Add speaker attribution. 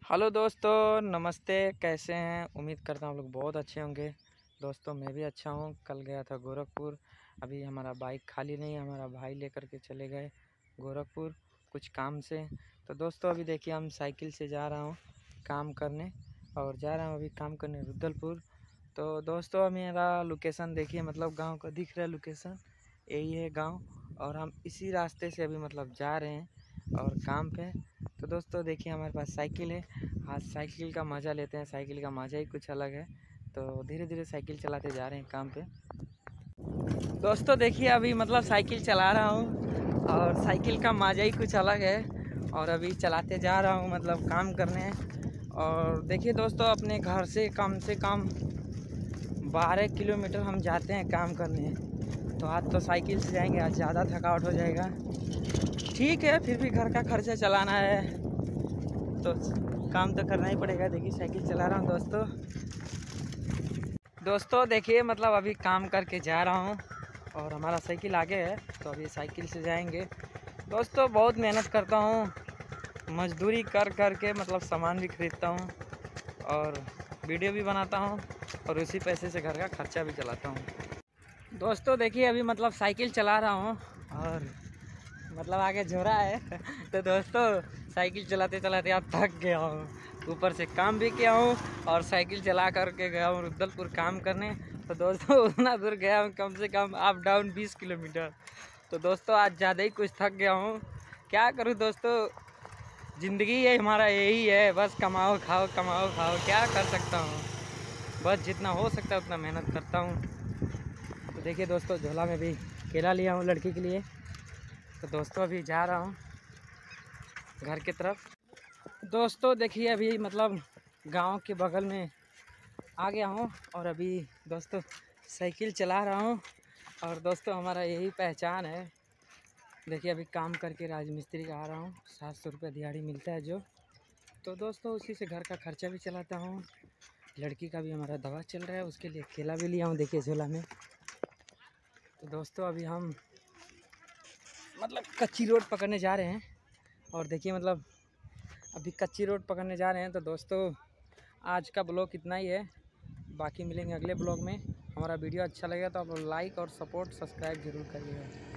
Speaker 1: Hello दोस्तों, नमस्ते। कैसे हैं? उम्मीद करता हूँ आप लोग बहुत अच्छे होंगे। दोस्तों मैं भी अच्छा हूँ। कल गया था गोरखपुर। अभी हमारा बाइक खाली नहीं है, हमारा भाई लेकर के चले गए गोरखपुर कुछ काम से। तो दोस्तों अभी देखिए हम साइकिल से जा रहा हूँ काम करने, और जा रहा हूँ अभी काम करने रुद्रपुर। तो दोस्तों मेरा लोकेशन देखिए, मतलब गाँव का दिख रहा है लोकेशन, यही है गाँव। और हम इसी रास्ते से अभी मतलब जा रहे हैं और काम पे। तो दोस्तों देखिए हमारे पास साइकिल है, आज साइकिल का मज़ा लेते हैं। साइकिल का मज़ा ही कुछ अलग है। तो धीरे धीरे साइकिल चलाते जा रहे हैं काम पे। दोस्तों देखिए अभी मतलब साइकिल चला रहा हूँ और साइकिल का मज़ा ही कुछ अलग है। और अभी चलाते जा रहा हूँ मतलब काम करने। और देखिए दोस्तों अपने घर से कम 12 किलोमीटर हम जाते हैं काम करने। तो आज तो साइकिल से जाएंगे, आज ज़्यादा थकावट हो जाएगा। ठीक है, फिर भी घर का खर्चा चलाना है तो काम तो करना ही पड़ेगा। देखिए साइकिल चला रहा हूँ दोस्तों देखिए मतलब अभी काम करके जा रहा हूँ और हमारा साइकिल आगे है, तो अभी साइकिल से जाएंगे। दोस्तों बहुत मेहनत करता हूँ, मजदूरी कर कर के मतलब सामान भी खरीदता हूँ और वीडियो भी बनाता हूँ और उसी पैसे से घर का खर्चा भी चलाता हूँ। दोस्तों देखिए अभी मतलब साइकिल चला रहा हूँ और मतलब आगे झोरा है तो दोस्तों साइकिल चलाते चलाते आप थक गया हूँ, ऊपर से काम भी किया हूँ और साइकिल चला करके गया हूँ रुद्रपुर काम करने। तो दोस्तों उतना दूर गया हूँ, कम से कम अप डाउन 20 किलोमीटर। तो दोस्तों आज ज़्यादा ही कुछ थक गया हूँ। क्या करूँ दोस्तों, ज़िंदगी है हमारा यही है, बस कमाओ खाओ कमाओ खाओ, क्या कर सकता हूँ। बस जितना हो सकता है उतना मेहनत करता हूँ। तो देखिए दोस्तों झोला में भी केला लिया हूँ लड़की के लिए। तो दोस्तों अभी जा रहा हूँ घर की तरफ। दोस्तों देखिए अभी मतलब गांव के बगल में आ गया हूँ और अभी दोस्तों साइकिल चला रहा हूँ। और दोस्तों हमारा यही पहचान है। देखिए अभी काम करके राजमिस्त्री का आ रहा हूँ, 700 रुपये दिहाड़ी मिलता है जो। तो दोस्तों उसी से घर का खर्चा भी चलाता हूँ। लड़की का भी हमारा दवा चल रहा है, उसके लिए केला भी लिया हूँ देखिए झोला में। तो दोस्तों अभी हम मतलब कच्ची रोड पकड़ने जा रहे हैं और देखिए मतलब अभी कच्ची रोड पकड़ने जा रहे हैं। तो दोस्तों आज का ब्लॉग इतना ही है, बाकी मिलेंगे अगले ब्लॉग में। हमारा वीडियो अच्छा लगेगा तो आप लाइक और सपोर्ट सब्सक्राइब जरूर करिएगा।